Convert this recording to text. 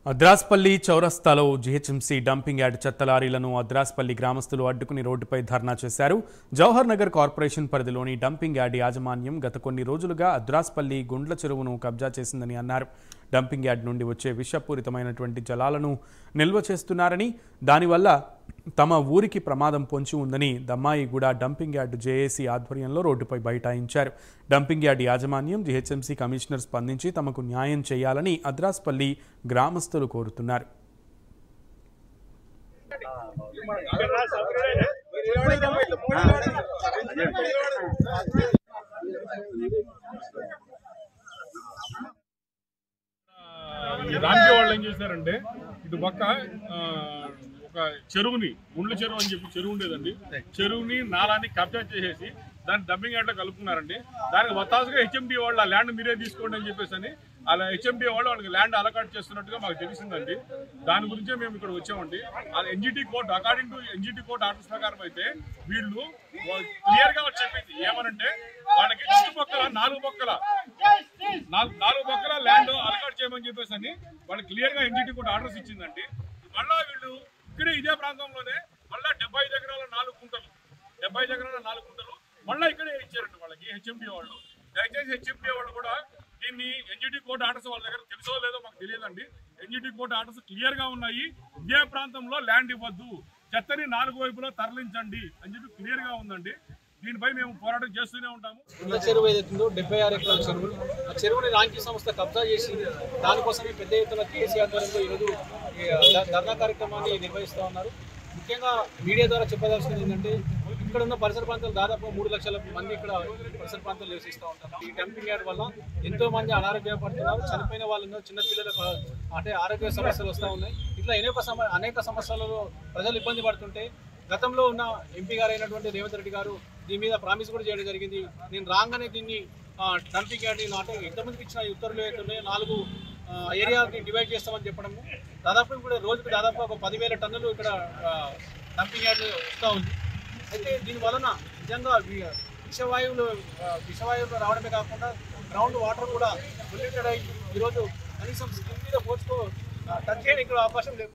అద్రాస్పల్లి చౌరస్తాలో GHMC dumping yard చెత్త లారీలను అద్రాస్పల్లి గ్రామస్తులు అడ్డుకుని రోడ్డుపై ధర్నా చేశారు. జవహర్ నగర్ కార్పొరేషన్ పరిధిలోని డంపింగ్ యార్డ్ యాజమాన్యం గత కొన్ని రోజులుగా అద్రాస్పల్లి గుండ్ల చెరువును కబ్జా చేసిందని అన్నారు. డంపింగ్ యార్డ్ నుండి వచ్చే విషపూరితమైనటువంటి జలాలను నిల్వ చేస్తున్నారని, దానివల్ల తమ ఊరికి ప్రమాదం పొంచి ఉందని దమ్మాయిగూడ డంపింగ్ యార్డ్ జేఏసీ ఆధ్వర్యంలో రోడ్డుపై బైఠాయించారు. డంపింగ్ యార్డ్ యాజమాన్యం జీహెచ్ఎంసీ కమిషనర్ స్పందించి తమకు న్యాయం చేయాలని అద్రాస్పల్లి గ్రామస్తులు కోరుతున్నారు. రాంజీ వాళ్ళు ఏం చేశారంటే ఇటు పక్క ఒక చెరువుని గుండ్ల చెరువు అని చెప్పి చెరువు ఉండేదండి, చెరువుని నాలాన్ని కబ్జా చేసేసి దాన్ని డంపింగ్ యార్డ్లో కలుపుకున్నారండి. దానికి వత్తాసుగా హెచ్ఎండి వాళ్ళు ఆ ల్యాండ్ మీరే తీసుకోండి అని చెప్పేసి అని అలా హెచ్ఎండి వాళ్ళు వాళ్ళకి ల్యాండ్ అలకాట్ చేస్తున్నట్టుగా మాకు తెలిసిందండి. దాని గురించే మేము ఇక్కడ వచ్చామండి. అది NGT court, according to NGT court orders ప్రకారం అయితే వీళ్ళు క్లియర్ గా చెప్పింది ఏమనంటే వాళ్ళకి చుట్టుపక్కల నాలుగు పక్కల ల్యాండ్ అలకాట్ చేయమని చెప్పేసి అని వాళ్ళకి క్లియర్ గా ఎన్జిటి కోర్టు ఆర్డర్స్ ఇచ్చిందండి. మళ్ళా వీళ్ళు ఇక్కడే ఇదే ప్రాంతంలోనే మళ్ళీ 75 ఎకరాల 4 కుంటలు మళ్ళీ ఇక్కడే ఇచ్చారండి వాళ్ళకి హెచ్ఎండి వాళ్ళు. దయచేసి హెచ్ఎండి వాళ్ళు కూడా దీన్ని ఎన్జిటి కోర్టు ఆర్డర్స్ వాళ్ళ దగ్గర తెలుసో లేదో మాకు తెలియదండి. ఎన్జిటి కోర్టు ఆర్డర్స్ క్లియర్ గా ఉన్నాయి. ఇదే ప్రాంతంలో ల్యాండ్ ఇవ్వద్దు, చెత్తని 4 వైపులా తరలించండి అని చెప్పి క్లియర్ గా ఉందండి. దీనిపై మేము పోరాటం చేస్తూనే ఉంటాము. గుండ్ల చెరువు ఏదైతుందో 76 ఎకరాల చెరువు, ఆ చెరువుని రాంకీ సంస్థ కబ్జా చేసి దానికోసమే పెద్ద ఎత్తున కేసీ ఆధ్వర్యంలో ఈరోజు ధర్నా కార్యక్రమాన్ని నిర్వహిస్తూ ఉన్నారు. ముఖ్యంగా మీడియా ద్వారా చెప్పదలుచుకుంది ఏంటంటే ఇక్కడ ఉన్న పరిసర ప్రాంతాలు దాదాపు 3 లక్షల మంది ఇక్కడ పరిసర ప్రాంతాలు నివసిస్తూ ఉంటారు. ఈ డంపింగ్ యార్డ్ వల్ల ఎంతో మంది అనారోగ్యం పడుతున్నారు, చనిపోయిన వాళ్ళు ఉన్నారు, చిన్నపిల్లలకు అంటే ఆరోగ్య సమస్యలు వస్తూ ఉన్నాయి. ఇట్లా అనేక సమస్యలలో ప్రజలు ఇబ్బంది పడుతుంటే గతంలో ఉన్న ఎంపీ గారు అయినటువంటి రేవంత్ రెడ్డి గారు దీని మీద ప్రామిస్ కూడా చేయడం జరిగింది. నేను రాగానే దీన్ని డంపింగ్ యార్డ్ని అంటే ఎంతమందికి ఇచ్చిన ఉత్తర్వులు అవుతున్నాయి 4 ఏరియాకి డివైడ్ చేస్తామని చెప్పడము. దాదాపు కూడా రోజుకు దాదాపు ఒక 10,000 టన్నులు ఇక్కడ డంపింగ్ యార్డ్ వస్తూ ఉంది. అయితే దీని వలన నిజంగా విషవాయువులు రావడమే కాకుండా గ్రౌండ్ వాటర్ కూడా పొల్యూటెడ్ అయ్యి ఈరోజు కనీసం స్కిన్ మీద పోర్చుకో టచ్ చేయడానికి అవకాశం లేదు.